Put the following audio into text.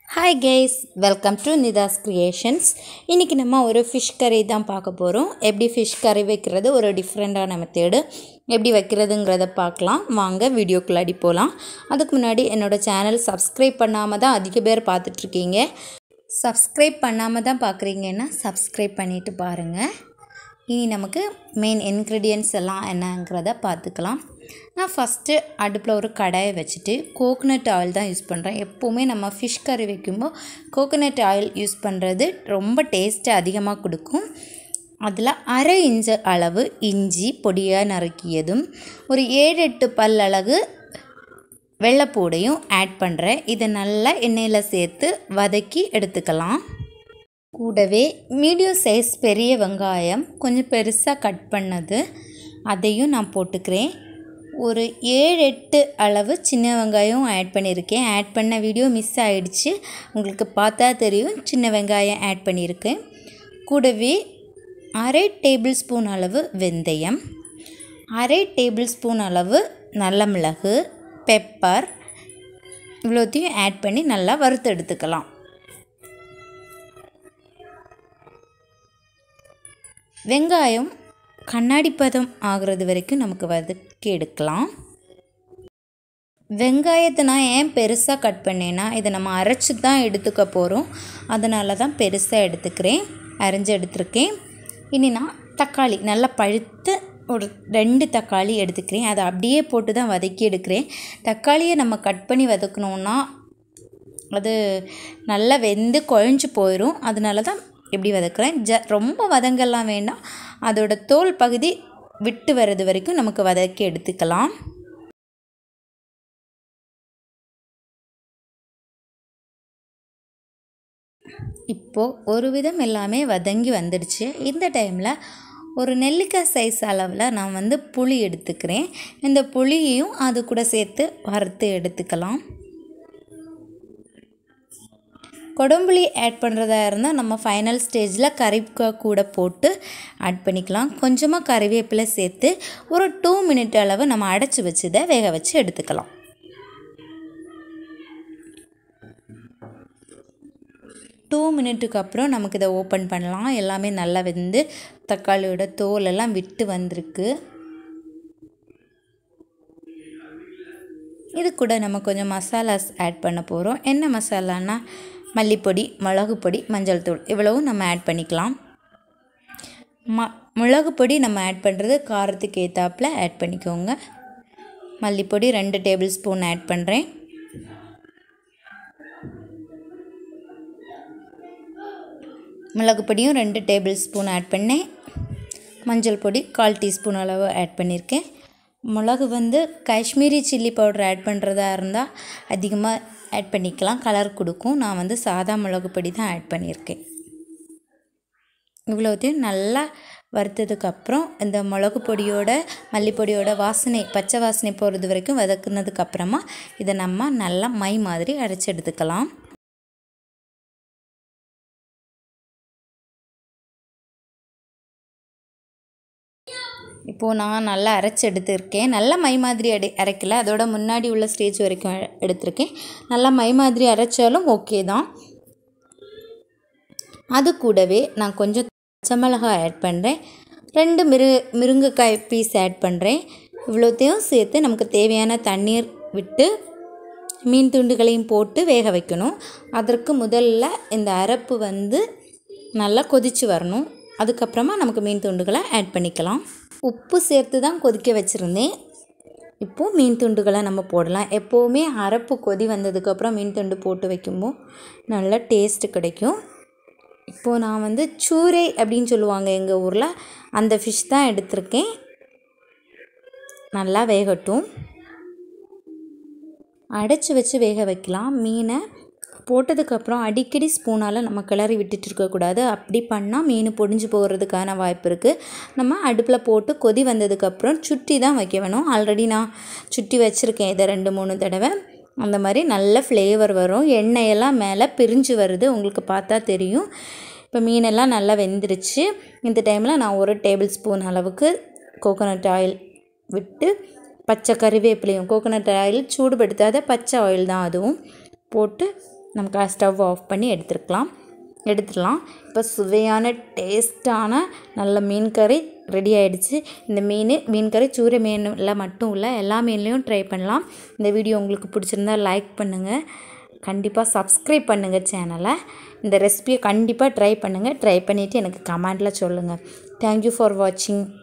Hi guys, welcome to Nida's Creations. இன்னைக்கு நம்ம ஒரு fish curry தான் பார்க்க போறோம். எப்படி fish curry வைக்கிறது ஒரு டிஃபரண்டான மெத்தட். எப்படி வைக்கிறதுங்கறத பார்க்கலாம். வாங்க வீடியோக்குள்ள போலாம். அதுக்கு முன்னாடி என்னோட சேனல் Subscribe பண்ணாம தான் அதிக பேர் பார்த்துட்டு இருக்கீங்க. Subscribe பண்ணாம தான் பார்க்கறீங்கன்னா Subscribe பண்ணிட்டு பாருங்க. இனி நமக்கு மெயின் ingredients எல்லாம் என்னங்கறத பார்த்துக்கலாம். நான் ஃபர்ஸ்ட் அடுப்புல ஒரு கடாயை வச்சிட்டு கோகனட் ஆயில் தான் யூஸ் பண்றேன். எப்பவுமே நம்ம fish curry வைக்கும்போது கோகனட் ஆயில் யூஸ் பண்றது ரொம்ப டேஸ்ட் அதிகமா கொடுக்கும். அதுல 1/2 இன்ச் அளவு இஞ்சி பொடியா நறுக்கியதும் ஒரு 7-8 பல் அளவு வெள்ளைப்பூடையும் ஆட் பண்றேன். இத நல்லா எண்ணெயில சேர்த்து வதக்கி எடுத்துக்கலாம். கூடவே மீடியம் சைஸ் பெரிய வெங்காயம் கொஞ்சம் பெருசா கட் பண்ணது அதையும் நான் போட்டுக்கிறேன். ஒரு 7-8 அளவு சின்ன வெங்காயம் ஆட் பண்ணியிருக்கேன். ஆட் பண்ண வீடியோ மிஸ் ஆயிடுச்சு. உங்களுக்கு பார்த்தா தெரியும் சின்ன வெங்காயம் ஆட் பண்ணியிருக்கேன். கூடவே 1/2 டேபிள் ஸ்பூன் அளவு வெந்தயம், 1/2 டேபிள் ஸ்பூன் அளவு நல்ல மிளகு, பெப்பர் இவ்வளோத்தையும் ஆட் பண்ணி நல்லா வறுத்து எடுத்துக்கலாம். வெங்காயம் கண்ணாடி பதம் ஆகிறது வரைக்கும் நமக்கு வதக்கி எடுக்கலாம். வெங்காயத்தை நான் ஏன் பெருசா கட் பண்ணேன்னா இதை நம்ம அரைச்சு தான் எடுத்துக்க போறோம். அதனால தான் பெருசா எடுத்துக்கிறேன். அரைஞ்சு எடுத்துர்க்கேன். இனி நான் தக்காளி நல்லா பழுத்து ஒரு 2 தக்காளி எடுத்துக்கிறேன். அதை அப்படியே போட்டு தான் வதக்கி எடுக்கிறேன். தக்காளியை நம்ம கட் பண்ணி வதக்கணும்னா அது நல்லா வெந்து குழஞ்சு போயிடும். அதனால தான் இப்படி வதக்குறேன். ரொம்ப வதங்கலாம் வேண்டாம். அதோட தோல் பகுதி விட்டு வரது வரைக்கும் நமக்கு வதக்கி எடுத்துக்கலாம். இப்போ ஒரு விதம் எல்லாமே வதங்கி வந்துடுச்சு. இந்த டைம்ல ஒரு நெல்லிக்காய் சைஸ் அளவில் நான் புளி எடுத்துக்கிறேன். இந்த புளியையும் அது கூட சேர்த்து வறுத்து எடுத்துக்கலாம். கொடம்புளி ஆட் பண்ணுறதா இருந்தால் நம்ம ஃபைனல் ஸ்டேஜில் கறிவேப்பிலை கூட போட்டு ஆட் பண்ணிக்கலாம். கொஞ்சமாக கறிவேப்பிலை சேர்த்து ஒரு 2 மினிட் அளவு நம்ம அடைச்சி வச்சுதை வேக வச்சு எடுத்துக்கலாம். டூ மினிட்டுக்கு அப்புறம் நமக்கு இதை ஓப்பன் பண்ணலாம். எல்லாமே நல்லா வெந்து தக்காளியோட தோல் எல்லாம் விட்டு வந்திருக்கு. இது கூட நம்ம கொஞ்சம் மசாலாஸ் ஆட் பண்ண போகிறோம். என்ன மசாலானா மல்லிப்பொடி, மிளகு பொடி, மஞ்சள் தூள் இவ்வளவும் நம்ம ஆட் பண்ணிக்கலாம். மிளகு பொடி நம்ம ஆட் பண்ணுறது காரத்துக்கு ஏற்றாப்புல ஆட் பண்ணிக்கோங்க. மல்லிப்பொடி 2 டேபிள் ஸ்பூன் ஆட் பண்ணுறேன். மிளகு பொடியும் 2 டேபிள் ஸ்பூன் ஆட் பண்ணேன். மஞ்சள் பொடி 1/4 டீஸ்பூன் அளவு ஆட் பண்ணியிருக்கேன். மிளகு காஷ்மீரி சில்லி பவுடர் ஆட் பண்ணுறதா இருந்தால் அதிகமாக ஆட் பண்ணிக்கலாம். கலர் கொடுக்கும். நான் சாதா மிளகு பொடி தான் ஆட் பண்ணியிருக்கேன். இவ்வளோத்தையும் நல்லா வறுத்ததுக்கப்புறம் இந்த மிளகு பொடியோட மல்லிப்பொடியோட வாசனை பச்சை வாசனை போகிறது வரைக்கும் வதக்குனதுக்கப்புறமா இதை நம்ம நல்லா மை மாதிரி அரைச்சி எடுத்துக்கலாம். இப்போது நான் நல்லா அரைச்சி எடுத்துருக்கேன். நல்லா மை மாதிரி அரைக்கல. அதோட முன்னாடி உள்ள ஸ்டேஜ் வரைக்கும் எடுத்திருக்கேன். நல்லா மை மாதிரி அரைச்சாலும் ஓகே தான். அது கூடவே நான் கொஞ்சம் பச்சை மிளகாய் ஆட் பண்ணுறேன். 2 முருங்கைக்காய் பீஸ் ஆட் பண்ணுறேன். இவ்வளோத்தையும் சேர்த்து நமக்கு தேவையான தண்ணீர் விட்டு மீன் துண்டுகளையும் போட்டு வேக வைக்கணும். அதற்கு முதல்ல இந்த அரைப்பு நல்லா கொதித்து வரணும். அதுக்கப்புறமா நமக்கு மீன் துண்டுகளை ஆட் பண்ணிக்கலாம். உப்பு சேர்த்து தான் கொதிக்க வச்சுருந்தேன். இப்போது மீன் துண்டுகளை நம்ம போடலாம். எப்போவுமே அரைப்பு கொதி வந்ததுக்கப்புறம் மீன் துண்டு போட்டு வைக்கும்போது நல்ல டேஸ்ட்டு கிடைக்கும். இப்போது நான் சூரை அப்படின்னு சொல்லுவாங்க எங்கள் ஊரில், அந்த ஃபிஷ் தான் எடுத்திருக்கேன். நல்லா வேகட்டும். அடைச்சி வச்சு வேக வைக்கலாம். மீனை போட்டதுக்கப்புறம் அடிக்கடி ஸ்பூனால் நம்ம கிளறி விட்டுட்டு இருக்கக்கூடாது. அப்படி பண்ணால் மீன் பொடிஞ்சு போகிறதுக்கான வாய்ப்பு இருக்குது. நம்ம அடுப்பில் போட்டு கொதி வந்ததுக்கப்புறம் சுட்டி தான் வைக்க வேணும். ஆல்ரெடி நான் சுட்டி வச்சுருக்கேன் இதை 2-3 தடவை. அந்த மாதிரி நல்ல ஃப்ளேவர் வரும். எண்ணெயெல்லாம் மேலே பிரிஞ்சு வருது, உங்களுக்கு பார்த்தா தெரியும். இப்போ மீனெல்லாம் நல்லா வெந்துருச்சு. இந்த டைமில் நான் 1 டேபிள் ஸ்பூன் அளவுக்கு கோகோனட் ஆயில் விட்டு பச்சை கறிவேப்பிலையும், கோகோனட் ஆயில் சூடுபடுத்தாத பச்சை ஆயில் தான் அதுவும் போட்டு நமக்கு ஸ்டவ் ஆஃப் பண்ணி எடுத்துடலாம். இப்போ சுவையான டேஸ்ட்டான நல்ல மீன் கறி ரெடி ஆகிடுச்சு. இந்த மீன் கறி சூரை மீனில் மட்டும் இல்லை, எல்லா மீன்லேயும் ட்ரை பண்ணலாம். இந்த வீடியோ உங்களுக்கு பிடிச்சிருந்தா லைக் பண்ணுங்கள், கண்டிப்பாக சப்ஸ்கிரைப் பண்ணுங்கள் சேனலை. இந்த ரெசிபியை கண்டிப்பாக ட்ரை பண்ணுங்கள். ட்ரை பண்ணிவிட்டு எனக்கு கமெண்டில் சொல்லுங்கள். தேங்க்யூ ஃபார் வாட்சிங்.